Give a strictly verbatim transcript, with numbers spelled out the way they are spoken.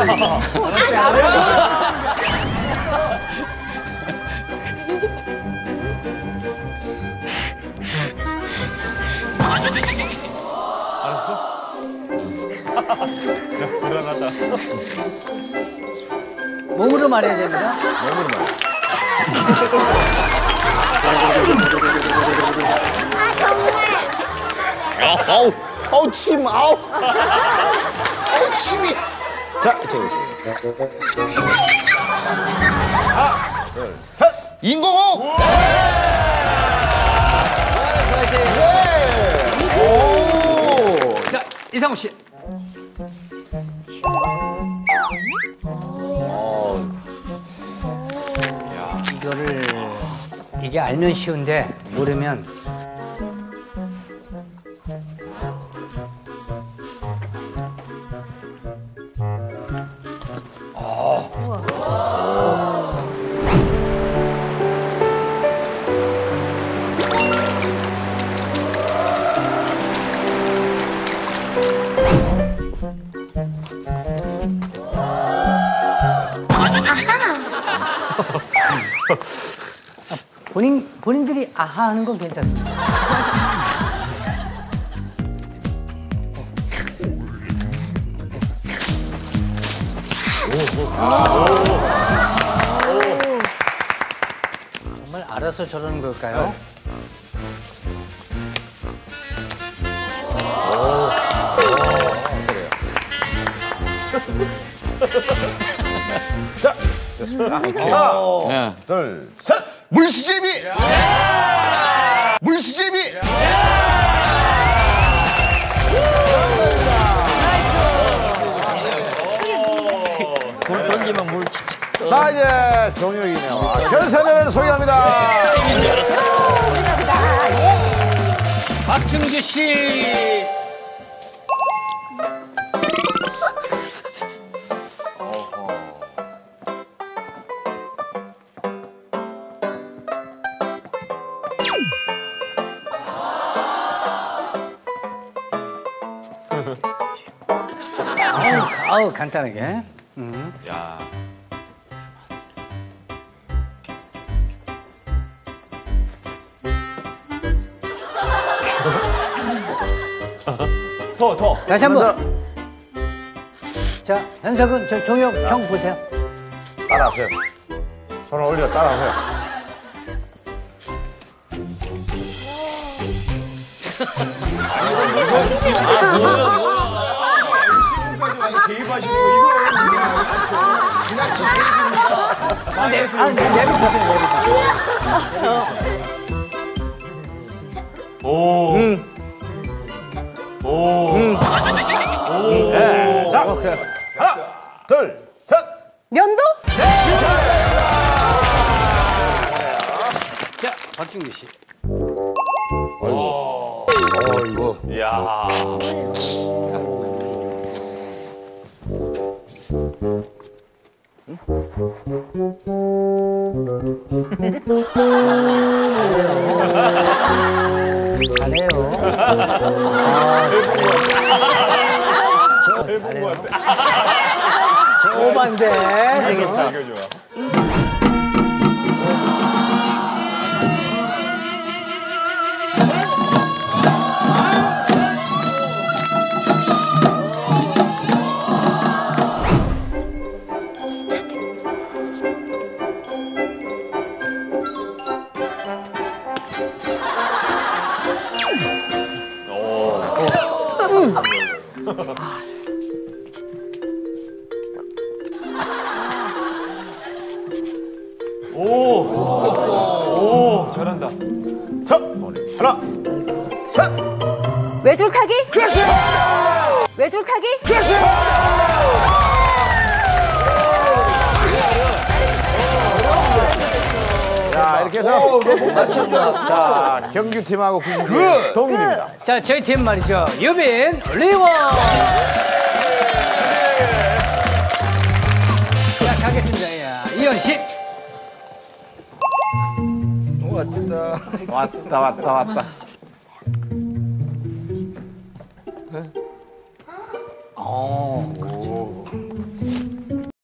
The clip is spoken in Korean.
알았어? 들어갔다. 몸으로 말해야 됩니다. 몸으로 말. 아 정말. 아우, 아우 침, 아우, 아우 침이. 자, 저기 하나, 둘, 셋. 인공호흡. 네. 오. 자, 이상우 씨. 이거를 이게 알면 쉬운데 모르면 본인 본인들이 아하 하는 건 괜찮습니다. 정말 알아서 저러는 걸까요? 자, 됐습니다. 하나, 둘, 셋. 물수제비. 물수제비. 물 던지면 물. 자, 이제 종혁이네요. 아, 결사전을 소개합니다. 박충주 씨. 아우, 아우 간단하게. 음. 야. 더, 더. 다시 한번. 자, 현석은 저 종혁 형 보세요. 따라하세요. 손을 올려 따라하세요. 개입하시고 이거 아, 네, 아, 내비두세요, 내비두세요. 오. 음. 오. 음. 오. 네. 자, 오케이. 하나, 둘, 셋. 면도? 자, 박준규 씨. 오. 이거. 야. 잘해요. 해본 것 같아. 오반데. 되겠다. 이거 좋아. 오. 오. 잘한다. 자, 머리. 하나, 셋. 외줄타기? 외줄타기? 자, 이렇게 해서 자, 경규팀하고 구십팀 동률입니다. 자, 저희 팀 말이죠. 유빈, 리원. 자, 가겠습니다. 야, 이현 씨. 왔다, 왔다, 왔다. 어. 오.